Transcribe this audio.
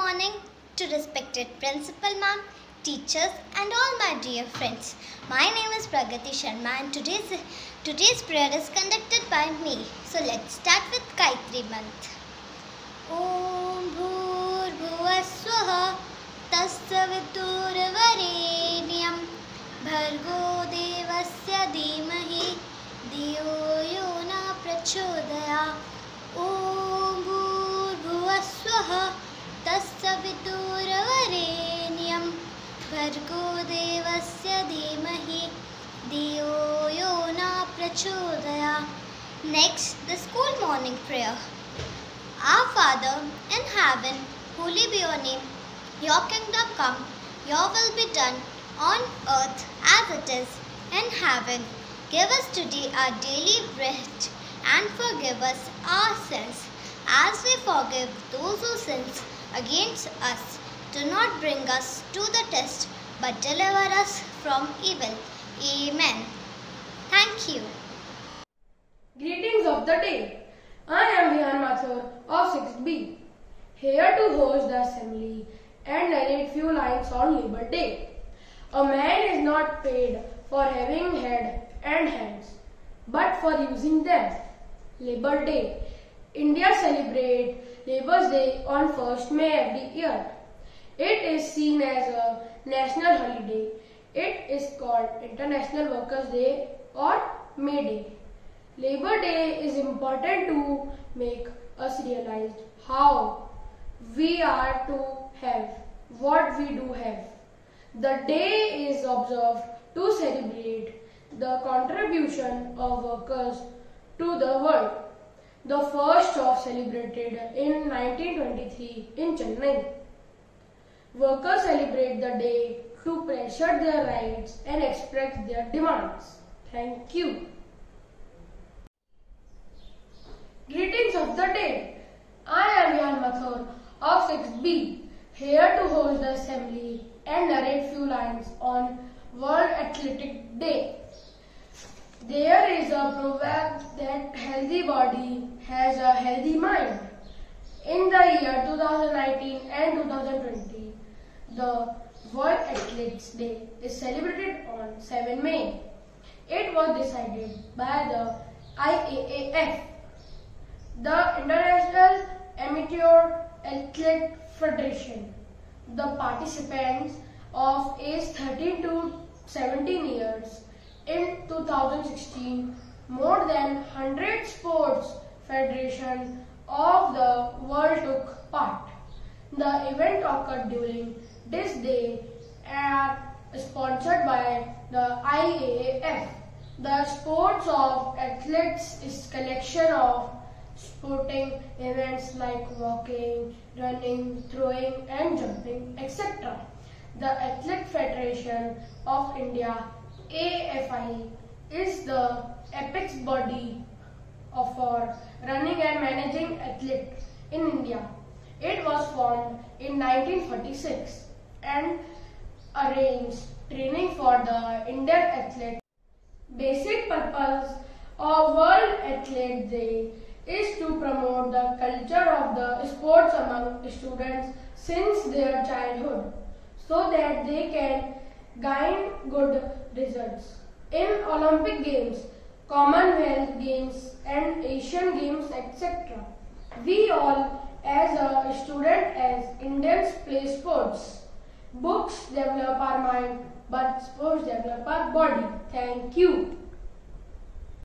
morning to respected principal ma'am, teachers and all my dear friends. My name is Pragati Sharma and today's prayer is conducted by me. So let's start with Gayatri Mantra. Om Bhurbhuvaswaha Tassaviturvarenyam Bhargo Devasya Dhimahi Dhiyo Yo Na Prachodaya. Om Bhurbhuvaswaha Tassaviturvarenyam Bhargo Devasya Dhimahi Dhiyo Yo Na Prachodaya. Next, the school morning prayer. Our Father in heaven, holy be your name. Your kingdom come, your will be done on earth as it is in heaven. Give us today our daily bread and forgive us our sins as we forgive those who sin against us. Do not bring us to the test but deliver us from evil. Amen. Thank you. Greetings of the day. I am Vihan Mathur of 6B, here to host the assembly and narrate few lines on Labour Day. A man is not paid for having head and hands, but for using them. Labour Day. India celebrates Labour Day on 1st May every year. It is seen as a national holiday. It is called International Workers' Day or May Day. Labour Day is important to make us realize how we are to have what we do have. The day is observed to celebrate the contribution of workers to the world. The first of celebrated in 1923 in Chennai. Workers celebrate the day to pressure their rights and express their demands. Thank you. Greetings of the day. I am Vihan Mathur of 6B, here to host the assembly and narrate few lines on World Athletic Day. There is a proverb that healthy body has a healthy mind. In the year 2019 and 2020, the World Athletics Day is celebrated on 7 May. It was decided by the IAAF, the International Amateur Athletic Federation. The participants of age 13 to 17 years in 2016, more than 100 sports federations of the world took part. The event occurred during this day and sponsored by the IAAF. The sports of athletes is collection of sporting events like walking, running, throwing and jumping, etc. The Athletic Federation of India AFI is the apex body for running and managing athletes in India. It was formed in 1946 and arranged training for the Indian athletes. Basic purpose of World Athletics Day is to promote the culture of the sports among students since their childhood, so that they can gain good results in Olympic Games, Commonwealth Games and Asian Games, etc. We all as a student as Indians play sports. Books develop our mind, but sports develop our body. Thank you.